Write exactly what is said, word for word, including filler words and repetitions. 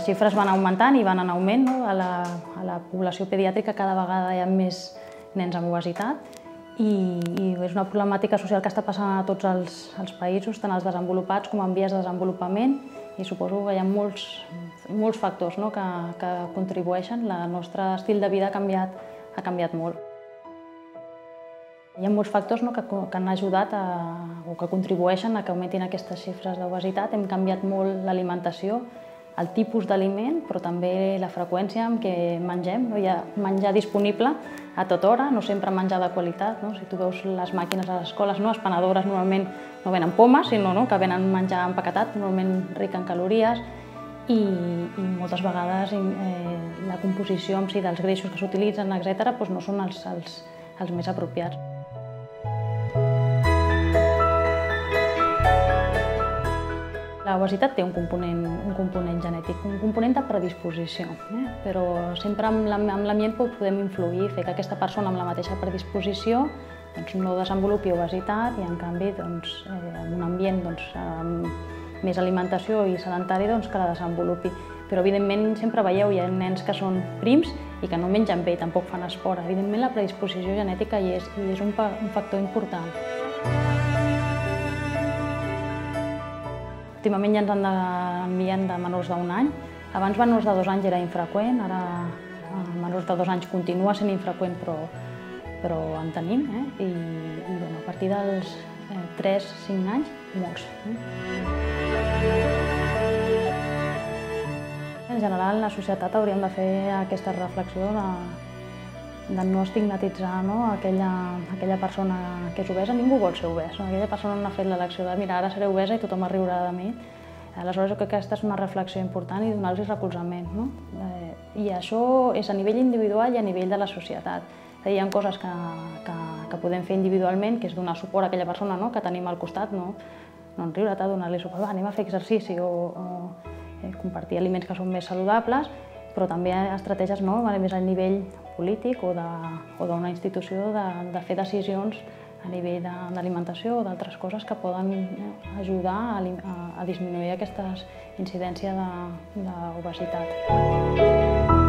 les xifres van augmentant i van en augment, no? A la, a la població pediàtrica cada vegada hi ha més nens amb obesitat i, i és una problemàtica social que està passant a tots els, els països, tant els desenvolupats com en vies de desenvolupament, i suposo que hi ha molts, molts factors, no? que, que contribueixen. El nostre estil de vida ha canviat, ha canviat molt. Hi ha molts factors, no? que, que han ajudat a, o que contribueixen a que augmentin aquestes xifres d'obesitat. Hem canviat molt l'alimentació, el tipus d'aliment, però també la freqüència amb què mengem. No? Hi ha menjar disponible a tota hora, no sempre menjar de qualitat. No? Si tu veus les màquines a les escoles, no? Espanadores normalment no venen pomes, sinó no? que venen menjar empaquetat, normalment ric en calories, i, i moltes vegades eh, la composició en si dels greixos que s'utilitzen, etcètera, doncs no són els, els, els més apropiats. L'obesitat té un component, un component genètic, un component de predisposició, eh? però sempre amb l'ambient podem influir, fer que aquesta persona amb la mateixa predisposició doncs, no desenvolupi obesitat i en canvi doncs, eh, en un ambient doncs, amb més alimentació i sedentari doncs, que la desenvolupi. Però evidentment sempre veieu, hi ha nens que són prims i que no mengen bé i tampoc fan esport. Evidentment la predisposició genètica hi és i és un, un factor important. Últimament ja ens han enviat de menors d'un any. Abans menors de dos anys era infreqüent, ara menors de dos anys continua sent infreqüent, però, però en tenim. Eh? I, i bueno, a partir dels eh, tres cinc anys, molts. Eh? En general, la societat hauríem de fer aquesta reflexió de, de no estigmatitzar no? aquella, aquella persona que és obesa. Ningú vol ser obès. No? Aquella persona no ha fet l'elecció de mira, ara seré obesa i tothom riurà de mi. Aleshores, jo crec que aquesta és una reflexió important i donar-los recolzament. No? Eh, I això és a nivell individual i a nivell de la societat. Hi ha coses que, que, que podem fer individualment, que és donar suport a aquella persona no? que tenim al costat, no, no en riure, donar-li suport, anem a fer exercici o, o eh, compartir aliments que són més saludables, però també estratègies no? més a nivell polític o d'una institució de, de fer decisions a nivell d'alimentació o d'altres coses que poden ajudar a, a, a disminuir aquesta incidència d'obesitat.